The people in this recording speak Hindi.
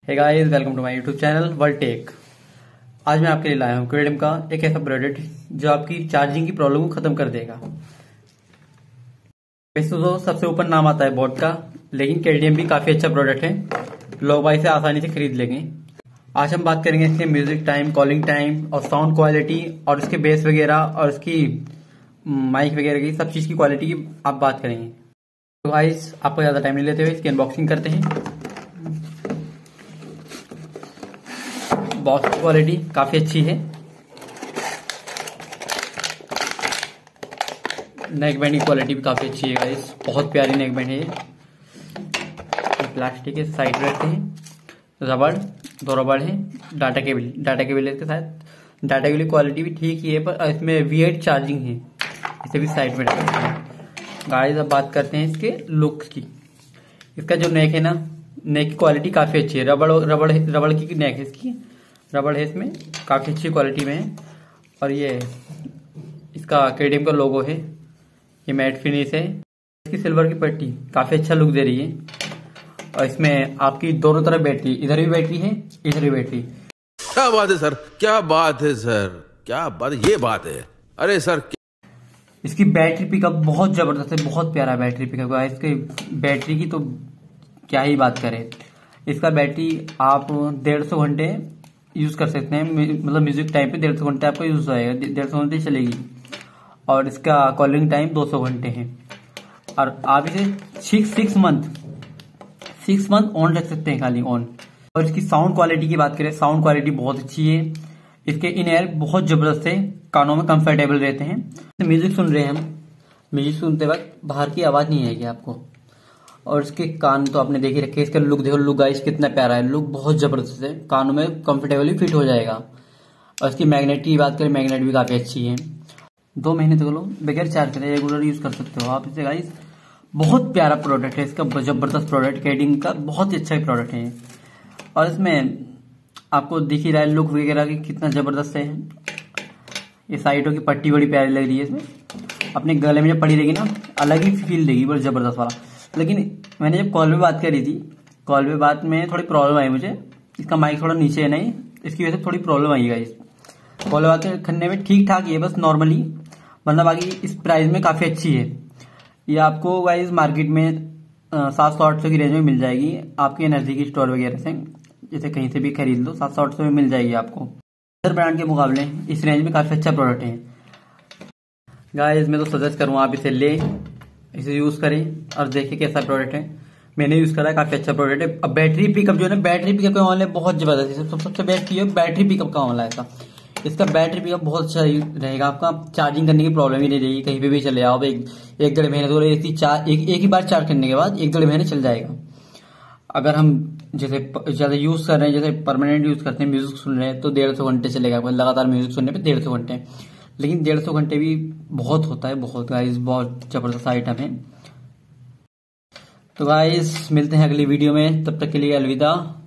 Hey guys, welcome to my YouTube channel world tech. आज मैं आपके लिए लाया हूँ केडीएम का एक ऐसा प्रोडक्ट जो आपकी चार्जिंग की प्रॉब्लम को खत्म कर देगा। वैसे तो सबसे ऊपर नाम आता है बोट का, लेकिन केडीएम भी काफी अच्छा प्रोडक्ट है। लोग भाई से आसानी से खरीद लेंगे। आज हम बात करेंगे इसके म्यूजिक टाइम, कॉलिंग टाइम और साउंड क्वालिटी और इसके बेस वगैरह और इसकी माइक वगैरह की सब चीज की क्वालिटी की आप बात करेंगे। तो गाइस, आपको ज्यादा टाइम नहीं लेते हुए इसकी अनबॉक्सिंग करते हैं। बॉक्स की क्वालिटी काफी अच्छी है। नेक बैंड की क्वालिटी भी काफी अच्छी है गाइस, बहुत प्यारी नेक बैंड है ये। प्लास्टिक के साइड रखते हैं, रबड़, दो रबड़ है, डाटा केबल इसके साथ। डाटा केबल की क्वालिटी भी ठीक ही है, पर इसमें V8 चार्जिंग है, इसे भी साइड में रखते हैं। गाइस, अब बात करते हैं इसके लुक्स की। इसका जो नेक है ना, नेक की क्वालिटी काफी अच्छी है। रबड़ की नेक है इसकी, रबड़ है इसमें, काफी अच्छी क्वालिटी में है। और ये इसका केडीएम का लोगो है, ये मैट फिनिश है। इसकी सिल्वर की पट्टी काफी अच्छा लुक दे रही है। और इसमें आपकी दोनों तरफ बैटरी, इधर भी बैटरी है, इधर भी बैटरी। क्या बात है सर, क्या बात है सर, क्या बात, ये बात है। अरे सर, इसकी बैटरी पिकअप बहुत जबरदस्त है, बहुत प्यारा बैटरी पिकअप है। इसके बैटरी की तो क्या ही बात करें। इसका बैटरी आप 150 घंटे यूज कर सकते हैं, मतलब म्यूजिक टाइम पे 150 घंटे आपका यूज होएगा, 150 घंटे चलेगी। और इसका कॉलिंग टाइम 200 घंटे है। और आप इसे 6 मंथ ऑन रख सकते हैं, खाली ऑन। और इसकी साउंड क्वालिटी की बात करें, साउंड क्वालिटी बहुत अच्छी है। इसके इन एयर बहुत जबरदस्त है, कानों में कंफर्टेबल रहते हैं। म्यूजिक सुन रहे हैं हम, म्यूजिक सुनते वक्त बाहर की आवाज नहीं आएगी आपको। और इसके कान तो आपने देख ही रखे। इसका लुक देखो, लुक गाइस कितना प्यारा है, लुक बहुत जबरदस्त है, कानों में कंफर्टेबली फिट हो जाएगा। और इसकी मैग्नेट की बात करें, मैग्नेट भी काफी अच्छी है। 2 महीने तक लो बगैर चार्ज करे रेगुलर यूज कर सकते हो आप इसे गाइस। बहुत प्यारा प्रोडक्ट है इसका, जबरदस्त प्रोडक्ट, केडीएम का बहुत ही अच्छा प्रोडक्ट है। और इसमें आपको दिख ही रहा है लुक वगैरह की कितना जबरदस्त है। ये साइडों की पट्टी बड़ी प्यारी लग रही है इसमें, अपने गले में जब पड़ी रहेगी ना, अलग ही फील देगी, बड़ा जबरदस्त वाला। लेकिन मैंने जब कॉल पे बात करी थी, कॉल पे बात में थोड़ी प्रॉब्लम आई मुझे। इसका माइक थोड़ा नीचे है, नहीं इसकी वजह से थोड़ी प्रॉब्लम आई गाइस। कॉल पे बात करने में ठीक ठाक ही है, बस नॉर्मली, मतलब बाकी इस प्राइस में काफी अच्छी है। ये आपको गाइस मार्केट में 700-800 की रेंज में मिल जाएगी, आपकी एनर्जी की स्टोर वगैरह से, जैसे कहीं से भी खरीद लो 700-800 में मिल जाएगी आपको। अदर ब्रांड के मुकाबले इस रेंज में काफी अच्छा प्रोडक्ट है गाइस। मैं तो सजेस्ट करूंगा आप इसे ले, इसे यूज करें और देखिए कैसा प्रोडक्ट है। मैंने यूज करा है, काफी अच्छा प्रोडक्ट है। अब बैटरी पिकअप जो है ना, बैटरी पिकअप का मामला बहुत जबरदस्त है। सबसे बेस्ट ये बैटरी पिकअप का मामला है इसका बैटरी पिकअप बहुत अच्छा रहेगा आपका। चार्जिंग करने की प्रॉब्लम ही नहीं रहेगी, कहीं पे भी चले आओ। एक 1.5 महीने तो एक ही बार चार्ज करने के बाद 1-1.5 महीने चल जाएगा। अगर हम जैसे ज्यादा यूज कर रहे हैं, जैसे परमानेंट यूज करते हैं, म्यूजिक सुन रहे हैं, तो 150 घंटे चलेगा आपको लगातार म्यूजिक सुनने पे 150 घंटे। लेकिन 150 घंटे भी बहुत होता है, बहुत गाइस, बहुत जबरदस्त आइटम है। तो गाइस, मिलते हैं अगली वीडियो में, तब तक के लिए अलविदा।